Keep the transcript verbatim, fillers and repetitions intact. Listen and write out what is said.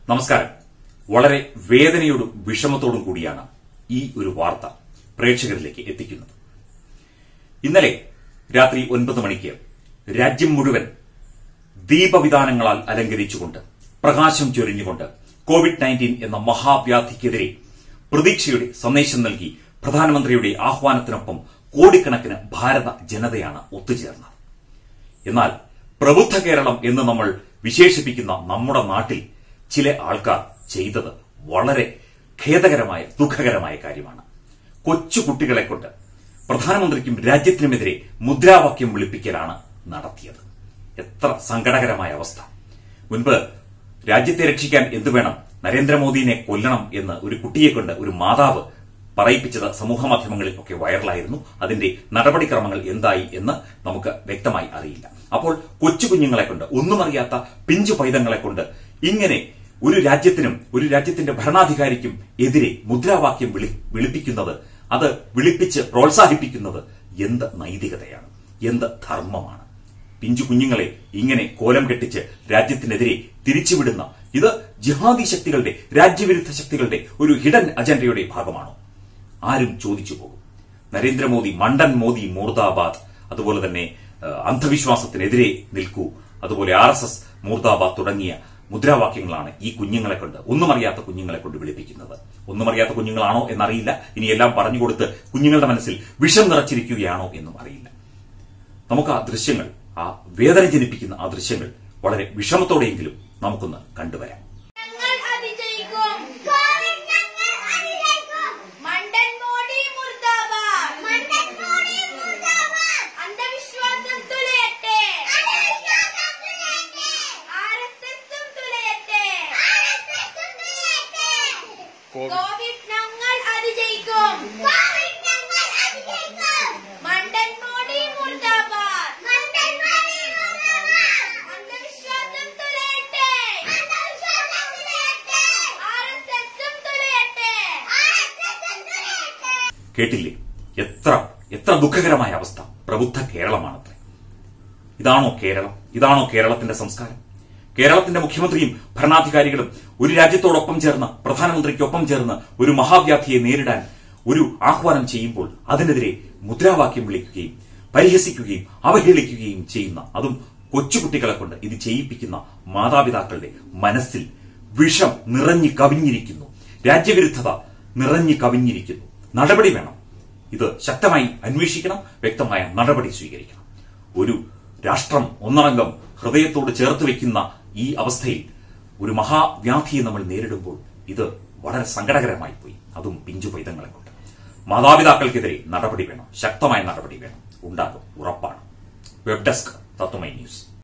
നമസ്കാരം. വളരെ വേദനയോടും വിഷമത്തോടും കൂടിയാണ് ഈ ഒരു വാർത്ത പ്രേക്ഷകരിലേക്ക് എത്തിക്കുന്നത്. ഇന്നലെ രാത്രി ഒൻപത് മണിക്ക് രാജ്യം മുഴുവൻ ദീപവിതാനങ്ങളാൽ അലങ്കരിച്ചുകൊണ്ട് പ്രകാശം ചൊരിഞ്ഞുകൊണ്ട് കോവിഡ് നയൻറ്റീൻ എന്ന മഹാവ്യാധിക്കെതിരെ പ്രതീക്ഷയുടെ സന്ദേശം നൽകി പ്രധാനമന്ത്രിയുടെ ആഹ്വാനത്തിനൊപ്പം കോടിക്കണക്കിന് ഭാരത ജനതയാണ് ഒത്തുചേർന്നത്. എന്നാൽ പ്രബുദ്ധ കേരളം എന്ന് നമ്മൾ വിശേഷിപ്പിക്കുന്ന നമ്മുടെ നാട്ടിൽ ചില ആൾക്കാർ ചെയ്തത് വളരെ ഖേദകരമായ ദുഃഖകരമായ കാര്യമാണ്. കൊച്ചു കുട്ടികളെ കൊണ്ട് പ്രധാനമന്ത്രിക്കും രാജ്യത്തിനുമെതിരെ മുദ്രാവാക്യം വിളിപ്പിക്കലാണ് നടത്തിയത്. എത്ര സങ്കടകരമായ അവസ്ഥ. മുൻപ് രാജ്യത്തെ രക്ഷിക്കാൻ എന്തു വേണം, നരേന്ദ്രമോദിനെ കൊല്ലണം എന്ന് ഒരു കുട്ടിയെ കൊണ്ട് ഒരു മാതാവ് പറയിപ്പിച്ചത് സമൂഹമാധ്യമങ്ങളിൽ ഒക്കെ വൈറലായിരുന്നു. അതിന്റെ നടപടിക്രമങ്ങൾ എന്തായി എന്ന് നമുക്ക് വ്യക്തമായി അറിയില്ല. അപ്പോൾ കൊച്ചു കുഞ്ഞുങ്ങളെ കൊണ്ട്, ഒന്നും അറിയാത്ത പിഞ്ചു പൈതങ്ങളെ കൊണ്ട് ഇങ്ങനെ ഒരു രാജ്യത്തിനും ഒരു രാജ്യത്തിന്റെ ഭരണാധികാരിക്കും എതിരെ മുദ്രാവാക്യം വിളി വിളിപ്പിക്കുന്നത് അത് വിളിപ്പിച്ച് പ്രോത്സാഹിപ്പിക്കുന്നത് എന്ത് നൈതികതയാണ്, എന്ത് ധർമ്മമാണ്? പിഞ്ചു കുഞ്ഞുങ്ങളെ ഇങ്ങനെ കോലം കെട്ടിച്ച് രാജ്യത്തിനെതിരെ തിരിച്ചുവിടുന്ന ഇത് ജിഹാദി ശക്തികളുടെ, രാജ്യവിരുദ്ധ ശക്തികളുടെ ഒരു ഹിഡൻ അജണ്ടയുടെ ഭാഗമാണോ? ആരും ചോദിച്ചു പോകും. നരേന്ദ്രമോദി മണ്ടൻ മോദി മൂർദാബാദ്, അതുപോലെ തന്നെ അന്ധവിശ്വാസത്തിനെതിരെ നിൽക്കൂ, അതുപോലെ ആർ എസ് എസ് മൂർദാബാദ് തുടങ്ങിയ മുദ്രാവാക്യങ്ങളാണ് ഈ കുഞ്ഞുങ്ങളെ കൊണ്ട്, ഒന്നും അറിയാത്ത കുഞ്ഞുങ്ങളെ കൊണ്ട് വിളിപ്പിക്കുന്നത്. ഒന്നും അറിയാത്ത കുഞ്ഞുങ്ങളാണോ എന്നറിയില്ല. ഇനി എല്ലാം പറഞ്ഞുകൊടുത്ത് കുഞ്ഞുങ്ങളുടെ മനസ്സിൽ വിഷം നിറച്ചിരിക്കുകയാണോ എന്നും അറിയില്ല. നമുക്ക് ആ ദൃശ്യങ്ങൾ, ആ വേദന ജനിപ്പിക്കുന്ന ആ ദൃശ്യങ്ങൾ വളരെ വിഷമത്തോടെയെങ്കിലും നമുക്കൊന്ന് കണ്ടുവരാം. കോവിഡ് ഞങ്ങൾ അതിജയിക്കും. കോവിഡ് ഞങ്ങൾ അതിജയിക്കും. മണ്ടൻ മോഡി മുർദാബാദ്. മണ്ടൻ മോഡി മുർദാബാദ്. അന്ധവിശ്വാസം തുലയട്ടെ. അന്ധവിശ്വാസം തുലയട്ടെ. ആർഎസ്എസും തുലയട്ടെ. ആർഎസ്എസും തുലയട്ടെ. കേട്ടില്ലേ? എത്ര എത്ര ദുഃഖകരമായ അവസ്ഥ. പ്രബുദ്ധ കേരളമാണത്രേ. ഇതാണോ കേരളം? ഇതാണോ കേരളത്തിന്റെ സംസ്കാരം? കേരളത്തിന്റെ മുഖ്യമന്ത്രിയും ഭരണാധികാരികളും ഒരു രാജ്യത്തോടൊപ്പം ചേർന്ന്, പ്രധാനമന്ത്രിക്കൊപ്പം ചേർന്ന് ഒരു മഹാവ്യാധിയെ നേരിടാൻ ഒരു ആഹ്വാനം ചെയ്യുമ്പോൾ അതിനെതിരെ മുദ്രാവാക്യം വിളിക്കുകയും പരിഹസിക്കുകയും അവഹേളിക്കുകയും ചെയ്യുന്ന, അതും കൊച്ചുകുട്ടികളെ കൊണ്ട് ഇത് ചെയ്യിപ്പിക്കുന്ന മാതാപിതാക്കളുടെ മനസ്സിൽ വിഷം നിറഞ്ഞു കവിഞ്ഞിരിക്കുന്നു. രാജ്യവിരുദ്ധത നിറഞ്ഞു കവിഞ്ഞിരിക്കുന്നു. നടപടി വേണം. ഇത് ശക്തമായി അന്വേഷിക്കണം. വ്യക്തമായ നടപടി സ്വീകരിക്കണം. ഒരു രാഷ്ട്രം ഒന്നടങ്കം ഹൃദയത്തോട് ചേർത്ത് വെക്കുന്ന ഈ അവസ്ഥയിൽ ഒരു മഹാവ്യാധിയെ നമ്മൾ നേരിടുമ്പോൾ ഇത് വളരെ സങ്കടകരമായി പോയി. അതും പിഞ്ചു പൈതങ്ങളെ കൊണ്ട്. മാതാപിതാക്കൾക്കെതിരെ നടപടി വേണം. ശക്തമായ നടപടി വേണം. ഉണ്ടാകും, ഉറപ്പാണ്. Web desk Tatwamayi news.